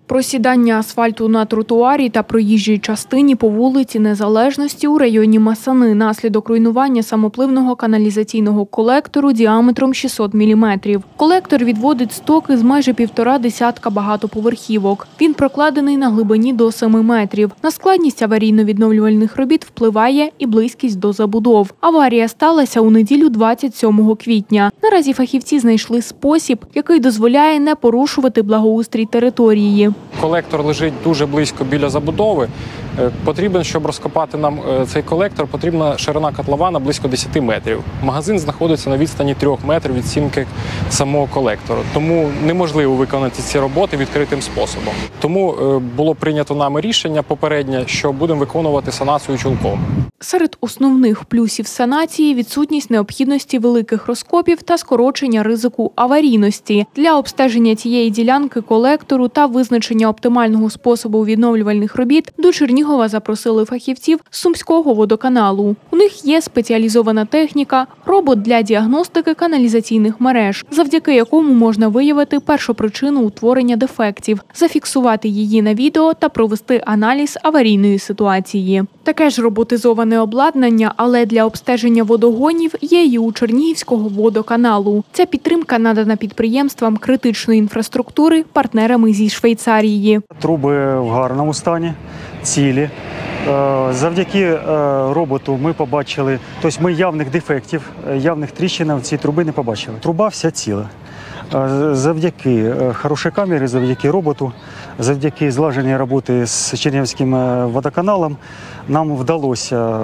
Просідання асфальту на тротуарі та проїжджій частині по вулиці Незалежності у районі Масани наслідок руйнування самопливного каналізаційного колектору діаметром 600 мм. Колектор відводить стоки з майже 1,5 десятка багатоповерхівок. Він прокладений на глибині до 7 метрів. На складність аварійно-відновлювальних робіт впливає і близькість до забудов. Аварія сталася у неділю 27 квітня. Наразі фахівці знайшли спосіб, який дозволяє не порушувати благоустрій території. Колектор лежить дуже близько біля забудови. Потрібен, щоб розкопати нам цей колектор, потрібна ширина котлована близько 10 метрів. Магазин знаходиться на відстані 3 метрів від стінки самого колектору. Тому неможливо виконати ці роботи відкритим способом. Тому було прийнято нами рішення попереднє, що будемо виконувати санацію чулком. Серед основних плюсів санації – відсутність необхідності великих розкопів та скорочення ризику аварійності. Для обстеження цієї ділянки колектору та визначення оптимального способу відновлювальних робіт до Чернігова запросили фахівців з Сумського водоканалу. У них є спеціалізована техніка – робот для діагностики каналізаційних мереж, завдяки якому можна виявити першопричину утворення дефектів, зафіксувати її на відео та провести аналіз аварійної ситуації. Таке ж роботизоване обладнання, але для обстеження водогонів, є і у Чернігівського водоканалу. Ця підтримка надана підприємствам критичної інфраструктури партнерами зі Швейцарії. Труби в гарному стані, цілі. Завдяки роботу ми побачили, тобто ми явних дефектів, явних тріщин в цій трубі не побачили. Труба вся ціла. Завдяки хорошій камері, завдяки роботу, завдяки злаженій роботи з Чернігівським водоканалом нам вдалося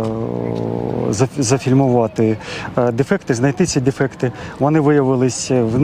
зафільмувати дефекти, знайти ці дефекти. Вони виявились в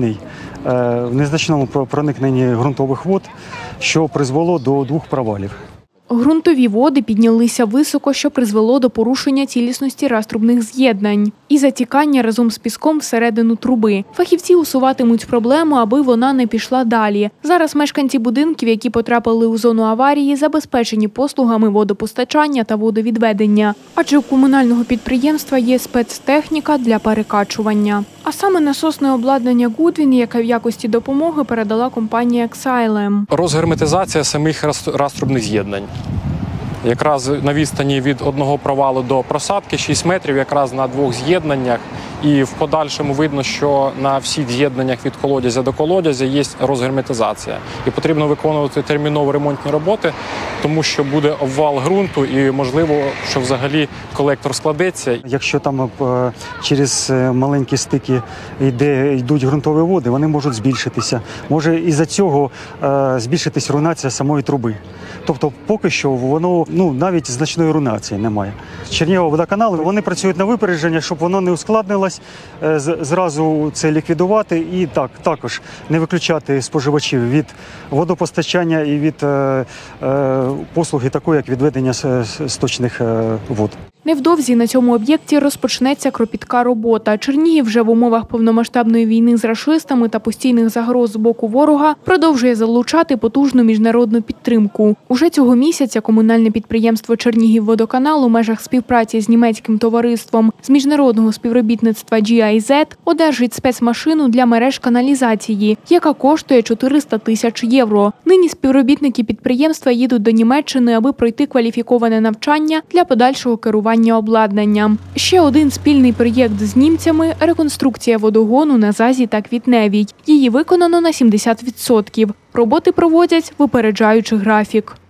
незначному проникненні ґрунтових вод, що призвело до 2 провалів. Ґрунтові води піднялися високо, що призвело до порушення цілісності раструбних з'єднань і затікання разом з піском всередину труби. Фахівці усуватимуть проблему, аби вона не пішла далі. Зараз мешканці будинків, які потрапили у зону аварії, забезпечені послугами водопостачання та водовідведення. Адже у комунального підприємства є спецтехніка для перекачування. А саме насосне обладнання Goodwin, яке в якості допомоги передала компанія Xylem. Розгерметизація самих раструбних з'єднань. Якраз на відстані від одного провалу до просадки 6 метрів, якраз на 2 з'єднаннях. І в подальшому видно, що на всіх з'єднаннях від колодязя до колодязя є розгерметизація. І потрібно виконувати терміново ремонтні роботи, тому що буде обвал ґрунту і можливо, що взагалі колектор складеться. Якщо там через маленькі стики йдуть ґрунтові води, вони можуть збільшитися. Може із-за цього збільшитись руйнація самої труби. Тобто поки що воно навіть значної руйнації немає. Чернігівський водоканал, вони працюють на випередження, щоб воно не ускладнилось, зразу це ліквідувати і також не виключати споживачів від водопостачання і від послуги такої, як відведення сточних вод. Невдовзі на цьому об'єкті розпочнеться кропітка робота. Чернігів вже в умовах повномасштабної війни з рашистами та постійних загроз з боку ворога продовжує залучати потужну міжнародну підтримку. Уже цього місяця комунальне підприємство «Чернігівводоканал» у межах співпраці з німецьким товариством з міжнародного співробітництва GIZ одержить спецмашину для мереж каналізації, яка коштує 400 тисяч євро. Нині співробітники підприємства їдуть до Німеччини, аби пройти кваліфіковане навчання для подальшого керування обладнанням. Ще один спільний проєкт з німцями – реконструкція водогону на Зазі та Квітневій. Її виконано на 70%. Роботи проводять, випереджаючи графік.